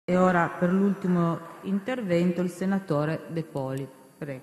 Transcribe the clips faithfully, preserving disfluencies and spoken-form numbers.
E ora per l'ultimo intervento il senatore De Poli. Prego.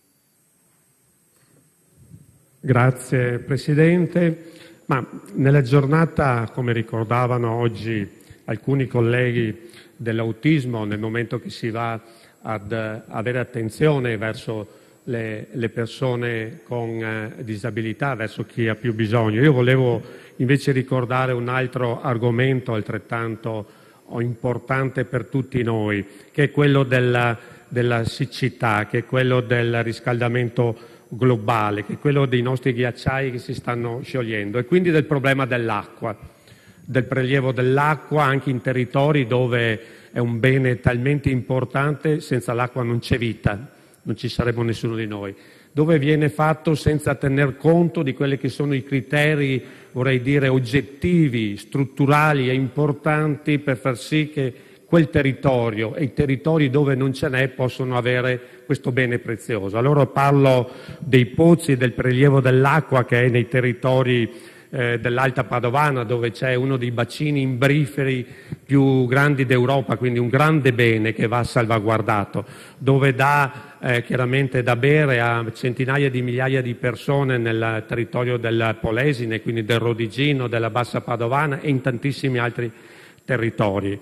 Grazie Presidente. Ma nella giornata, come ricordavano oggi alcuni colleghi, dell'autismo, nel momento che si va ad avere attenzione verso le, le persone con eh, disabilità, verso chi ha più bisogno, io volevo invece ricordare un altro argomento altrettanto importante per tutti noi, che è quello della, della siccità, che è quello del riscaldamento globale, che è quello dei nostri ghiacciai che si stanno sciogliendo, e quindi del problema dell'acqua, del prelievo dell'acqua anche in territori dove è un bene talmente importante, senza l'acqua non c'è vita, non ci sarebbe nessuno di noi, dove viene fatto senza tener conto di quelli che sono i criteri, vorrei dire, oggettivi, strutturali e importanti per far sì che quel territorio e i territori dove non ce n'è possono avere questo bene prezioso. Allora parlo dei pozzi, del prelievo dell'acqua che è nei territori eh, dell'Alta Padovana, dove c'è uno dei bacini imbriferi più grandi d'Europa, quindi un grande bene che va salvaguardato, dove dà eh, chiaramente da bere a centinaia di migliaia di persone nel territorio del Polesine, quindi del Rodigino, della Bassa Padovana e in tantissimi altri territori.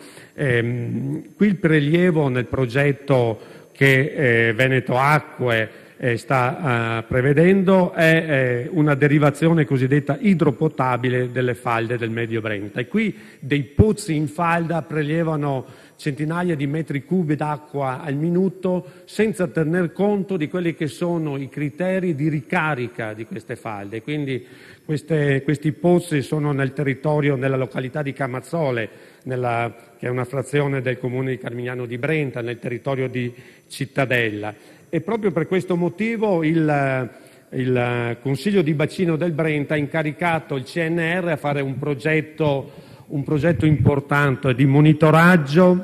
Ehm, qui il prelievo nel progetto che eh, Veneto Acque eh, sta eh, prevedendo è eh, una derivazione cosiddetta idropotabile delle falde del Medio Brenta, e qui dei pozzi in falda prelevano centinaia di metri cubi d'acqua al minuto senza tener conto di quelli che sono i criteri di ricarica di queste falde. Quindi queste, questi pozzi sono nel territorio, nella località di Camazzole, nella, che è una frazione del comune di Carmignano di Brenta, nel territorio di Cittadella. E proprio per questo motivo il, il Consiglio di Bacino del Brenta ha incaricato il C N R a fare un progetto, un progetto importante di monitoraggio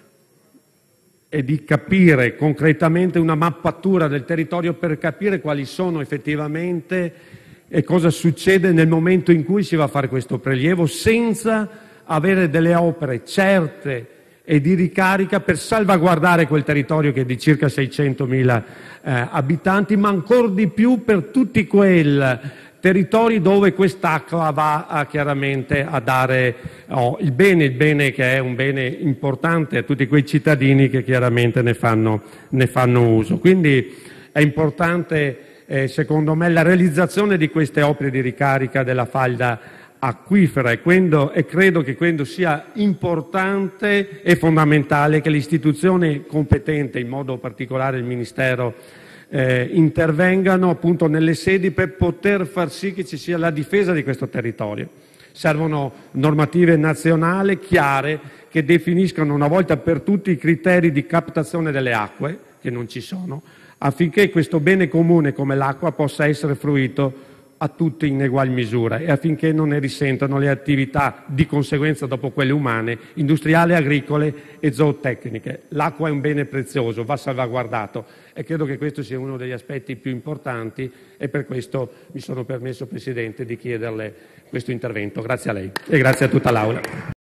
e di capire concretamente una mappatura del territorio per capire quali sono effettivamente e cosa succede nel momento in cui si va a fare questo prelievo, senza avere delle opere certe e di ricarica per salvaguardare quel territorio che è di circa seicentomila eh, abitanti, ma ancora di più per tutti quei territori dove quest'acqua va a, chiaramente a dare oh, il bene, il bene che è un bene importante a tutti quei cittadini che chiaramente ne fanno, ne fanno uso. Quindi è importante eh, secondo me la realizzazione di queste opere di ricarica della falda acquifera, e, quando, e credo che questo sia importante e fondamentale che l'istituzione competente, in modo particolare il Ministero, eh, intervengano appunto nelle sedi per poter far sì che ci sia la difesa di questo territorio. Servono normative nazionali chiare che definiscano una volta per tutti i criteri di captazione delle acque, che non ci sono, affinché questo bene comune come l'acqua possa essere fruito a tutti in egual misura e affinché non ne risentano le attività di conseguenza dopo quelle umane, industriali, agricole e zootecniche. L'acqua è un bene prezioso, va salvaguardato, e credo che questo sia uno degli aspetti più importanti, e per questo mi sono permesso, Presidente, di chiederle questo intervento. Grazie a lei e grazie a tutta l'Aula.